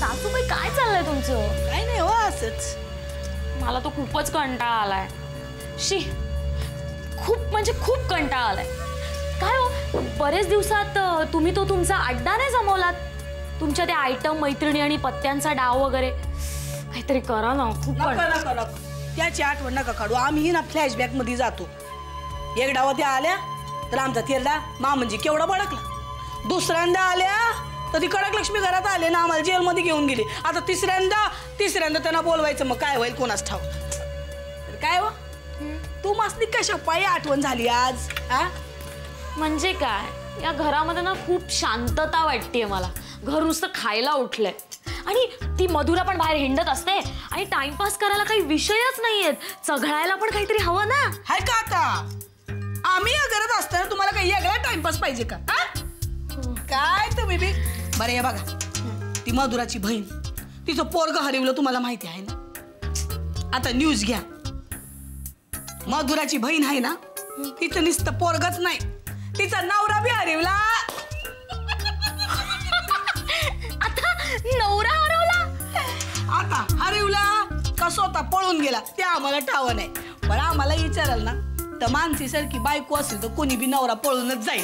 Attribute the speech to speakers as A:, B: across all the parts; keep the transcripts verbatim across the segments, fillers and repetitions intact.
A: सासूबाई काय चाललंय तुमचं?
B: काय नाही हो असंच.
A: मला तो खूपच कंटाळा आलाय. शी खूप म्हणजे खूप कंटाळा आलाय. काय हो बरेच दिवसात तुम्ही तो तुमचा अड्डा नाही जमवलात. तुमच्या त्या आयटम मैत्रिणी आणि पत्त्यांचा डाव वगैरे काहीतरी करा ना. खूप
B: नका नका नका त्याची आठवण नका काढू. आम्ही ना फ्लॅशबॅक मध्ये जातो. एक डावा त्या आल्या तर आमचा तेरडा मा म्हणजे केवढा भडकला. दुसऱ्यांदा आल्या तर ती कडक लक्ष्मी घरात आले ना आम्हाला जेलमध्ये घेऊन गेली. आता तिसऱ्यांदा तिसऱ्यांदा त्यांना बोलवायचं मग काय होईल कोणास ठाव. काय हो तू मस्ती कशा पायी आठवण झाली आज? हा
A: म्हणजे काय या घरामध्ये ना खूप शांतता वाटतेय मला. घर नुसतं खायला उठलंय आणि ती मधुरा पण बाहेर हिंडत असते आणि टाइमपास करायला काही विषयच नाहीयेत. चघळायला पण काहीतरी हवं ना.
B: हाय का आता आम्ही या घरात असताना तुम्हाला काही वेगळा टाइमपास पाहिजे का? काय तुम्ही बी बरं हे बघा ती मधुराची बहीण तिचं पोरग हरवलं तुम्हाला माहिती आहे ना. आता न्यूज घ्या. मधुराची बहीण आहे ना तिचं नुसतं पोरगच नाही तिचा नवरा बी हरवला.
A: आता नवरा हरवला.
B: आता हरवला का स्वतः पळून गेला ते आम्हाला ठाव नाही. पण आम्हाला विचाराल ना तर मानसीसारखी बायको असेल तर कोणी बी नवरा पळूनच जाईल.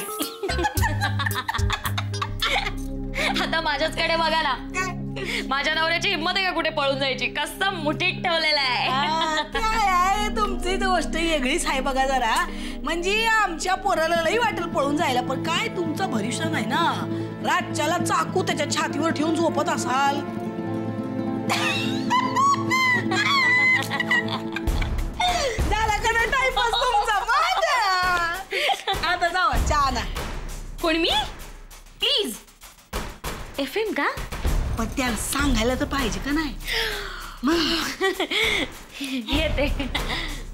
A: आता माझ्याचकडे बघा ना. माझ्या नवऱ्याची हिंमत आहे का कुठे पळून जायची? कसं मुठीत ठेवलेलं आहे.
B: तुमची गोष्ट वेगळीच आहे बघा जरा. म्हणजे आमच्या पोराला लई वाटेल पळून जायला पण काय तुमचा भरोसा नाही ना. रातच्याला चाकू त्याच्या छातीवर ठेवून झोपत असाल. झाला का नाही टाइमपास तुमचा? आता जावा चहा ना.
A: कोण मी? प्लीज एफ एम का?
B: पण त्याला सांगायला तर पाहिजे का नाही?
A: येते.